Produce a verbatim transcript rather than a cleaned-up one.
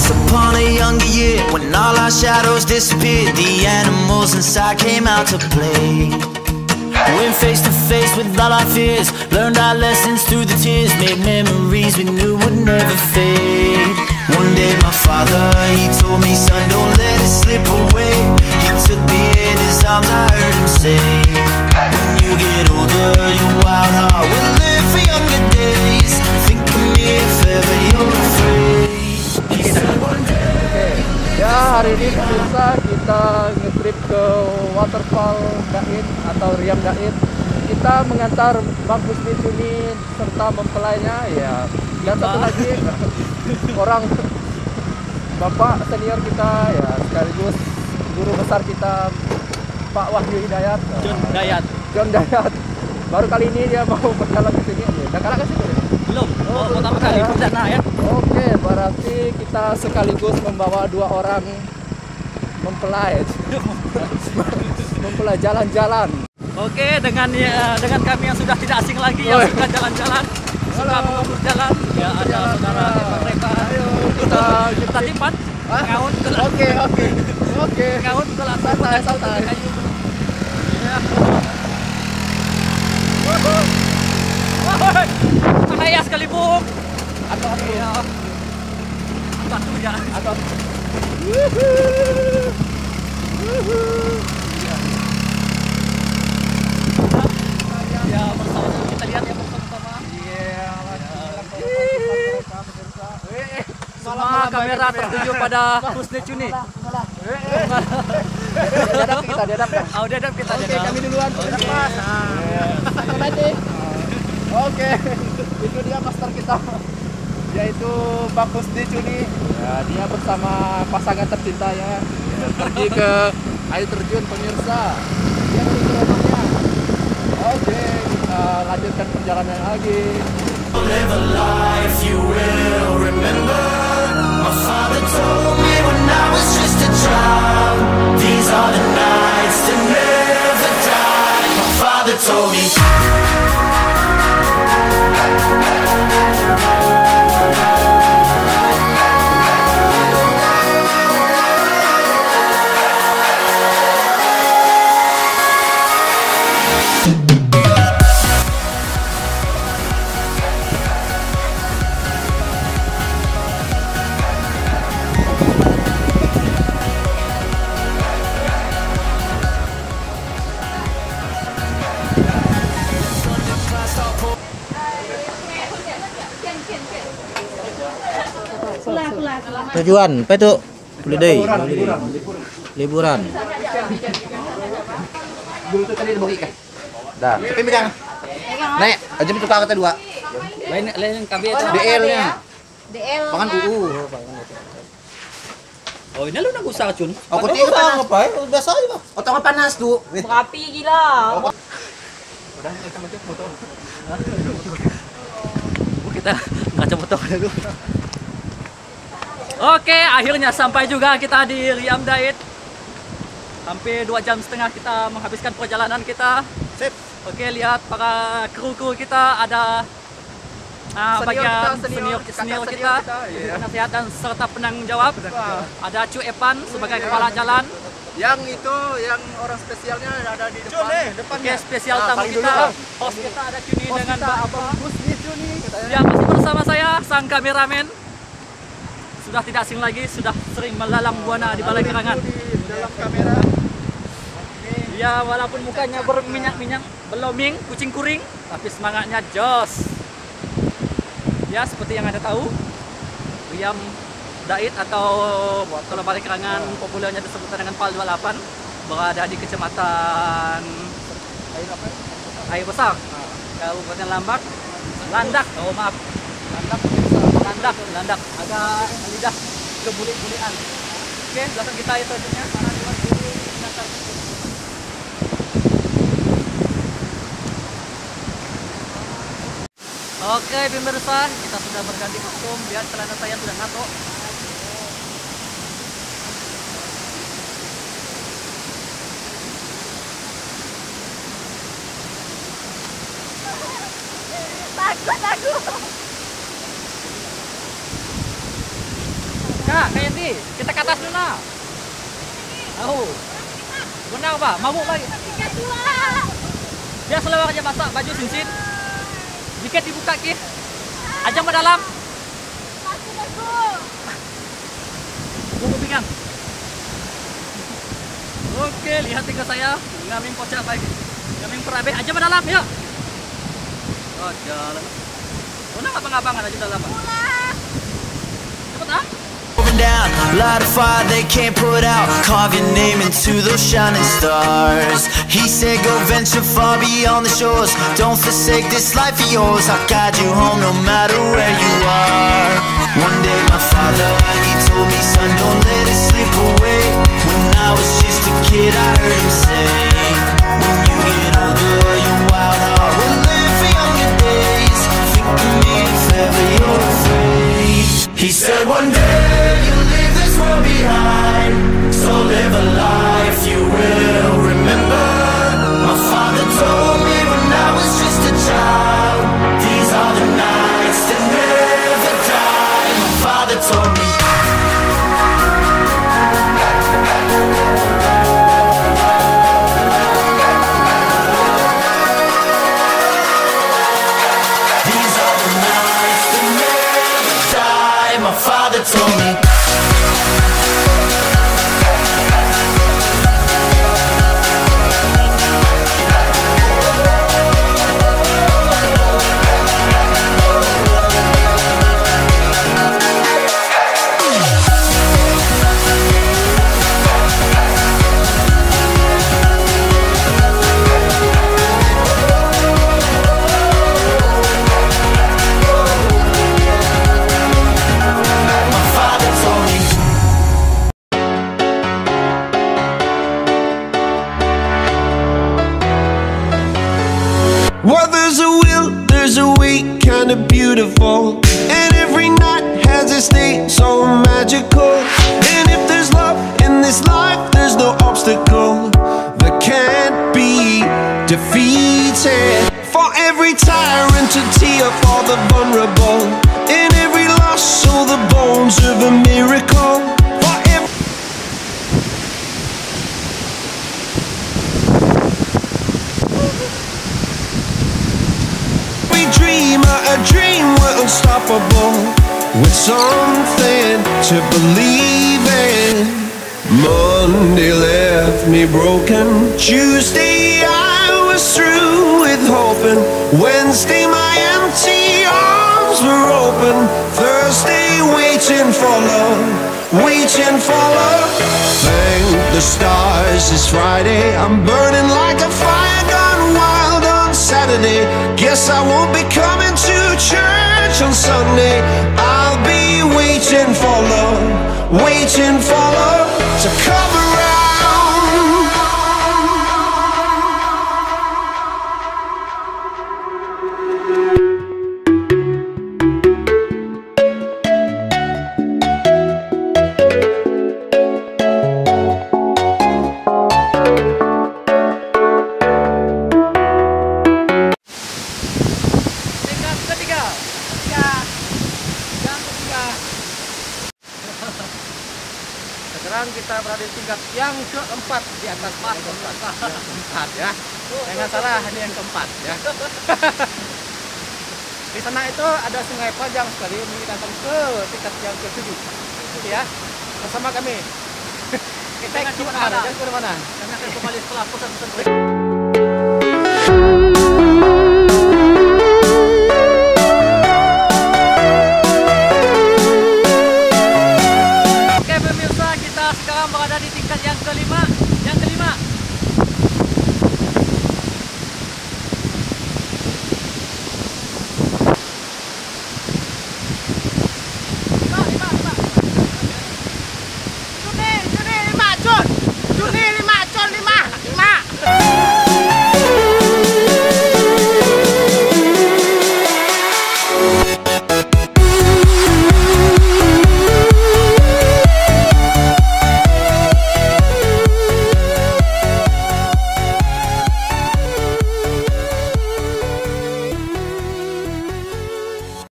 Once upon a younger year, when all our shadows disappeared, the animals inside came out to play. Went face to face with all our fears, learned our lessons through the tears, made memories we knew would never fade. One day my father, he told me, son, don't let it slip away. He took me in his arms, I heard him say, when you get older, your wild heart will live for younger days. Think of me if ever you're afraid. He said one day. Ya, hari ini pemirsa kita nge-trip ke waterfall Dait atau Riam Dait. Kita mengantar Bang Husni Juni serta mempelainya, ya. Dan satu lagi orang bapak senior kita, ya, sekaligus guru besar kita, Pak Wahyu Hidayat. John Dayat. John Dayat. Baru kali ini dia mau berjalan ke sini. Udah kalah ke sini? Belum. Oh, pertama kali perdana ya. Oke, berarti kita sekaligus membawa dua orang mempelai. Mempelai jalan-jalan. Oke, dengan ya, dengan kami yang sudah tidak asing lagi, yang sudah jalan-jalan, sudah mengumpul jalan. Ya, ada saudara mereka. Ayo kita Kita timpan. Ngaut. Oke, oke. Oke. Ngaut ke lantai. Santai, santai. Ya. Bahaya sekali, Bung. Atau atau Ya. Satu ya. atau. Ya, bersama-sama kita lihat ya bersama-sama. Iya. Semua kamera tertuju pada Husni Juni. Dadap kita, dadap kan? Oh, dadap kita. Oke, dadap. kami duluan. Dadap, Mas. Satu lagi. Oke, itu dia master kita, yaitu Bang Husni Juni. Ya, dia bersama pasangan tercintanya pergi ke air terjun pemirsa. Dia menuju rumahnya. Oke, kita lanjutkan perjalanan lagi. Live a life you will remember. My father told me when I was just a child, these are the nights that never die. My father told me. Tujuan apa itu? Holiday. Liburan, Liburan. Dulu tuh tadi mau ikan. Dah, tapi pegang. Nek, aja itu kakak dua. Lain lain kami itu. D L-nya. D L. Pangan U U. Oh, ini lu nak usaha cun. Oh, kau tinggal panas. Ngapain? Udah saja, Pak. Otak panas tuh. Berapi gila. Udah, kita macam foto. Kita kaca foto dulu. Oke, akhirnya sampai juga kita di Riam Dait. Hampir dua jam setengah kita menghabiskan perjalanan kita. Sip. Oke, lihat para kru-kru kita, ada uh, Senior bagian kita, senior, senior, senior kakak kita, senior kita, iya. penasihat dan serta penanggung jawab. Ada Cu Epan sebagai kepala jalan. Yang itu, yang orang spesialnya ada di depan. Oke, spesial Nah, tamu paling kita, dulu, Bang. host kita ada Cuni Host dengan kita, Mbak Abang Husni Juni. Ya, masih bersama saya, sang kameramen. Sudah tidak asing lagi, sudah sering melalang buana di balai kerangan. Di dalam kamera. Ya, walaupun mukanya berminyak-minyak, beloming, kucing kuring, tapi semangatnya jos. Ya, seperti yang Anda tahu, Riam Dait atau kalau balai kerangan populernya disebut dengan Pal dua puluh delapan, berada di kecamatan Air Besar, Kabupaten Lambak, Landak. Oh maaf, Landak, Landak, Landak. Ada lidah kebulik-bulian. Oke, belakang kita itu aja. Mana dua dulu. Oke pemirsa, kita sudah berganti kostum. Lihat celana saya sudah ngato. Takut aku. Kak, kayak lagi. Kita ke atas dulu nah. Tahu. Benar Pak, mabuk lagi. Biar selawar aja basah baju cincin. Dikit dibuka ki. Ajang ke dalam. Buku pinggang. Oke, lihat tinggal saya. Ngaming kocak baik. Ngaming perabe aja ke dalam ya. Oh, jalan. Oh, nah ngapa-ngapangan aja dalam Pak. Cepet ah. Down, light a fire they can't put out. Carve your name into those shining stars. He said go venture far beyond the shores. Don't forsake this life of yours. I'll guide you home no matter where you are. One day my father, he told me, son, don't let it slip away. When I was just a kid I heard him say, when you get older your wild heart will live for younger days. Think of me if ever you're afraid. He said one day behind, so live a life you will remember. My father told me when I was just a child, these are the nights that never die. My father told me. These are the nights that never die. My father told me. Well, there's a will, there's a way, kinda beautiful. And every night has its day, so magical. And if there's love in this life, there's no obstacle that can't be defeated. For every tyrant to tear for the vulnerable. In every loss, so the bones of a miracle. For every dreamer, a dream we're unstoppable, with something to believe in. Monday left me broken. Tuesday I was through with hoping. Wednesday my empty arms were open. Thursday waiting for love, waiting for love. Thank the stars it's Friday. I'm burning like a fire gone wild on Saturday. Guess I won't be coming to church on Sunday. I'll be waiting for love, waiting for love to come around. Tingkat ketiga. Ketiga. Yang ketiga. Sekarang kita berada di tingkat yang keempat di atas empat, empat ya. Jangan salah, ini yang keempat ya. Di sana itu ada sungai panjang sekali mengingatkan ke tingkat yang ketujuh. Itu ya, bersama kami. Kita Jangan ikut kemana-mana. mana? Jangan kemana-mana. Kami akan kembali setelah pesan-pesan.